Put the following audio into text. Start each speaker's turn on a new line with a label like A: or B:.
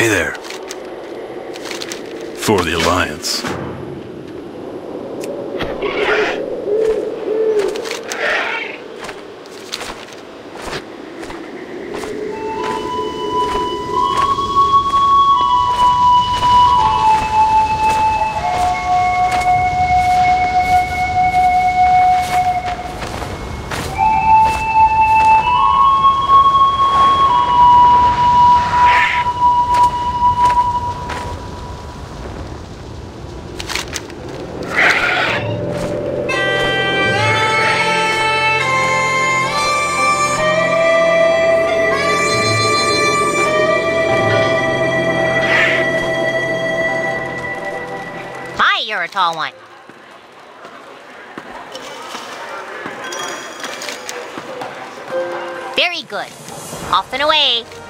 A: Hey there. For the Alliance.
B: You're a tall one. Very good. Off and away.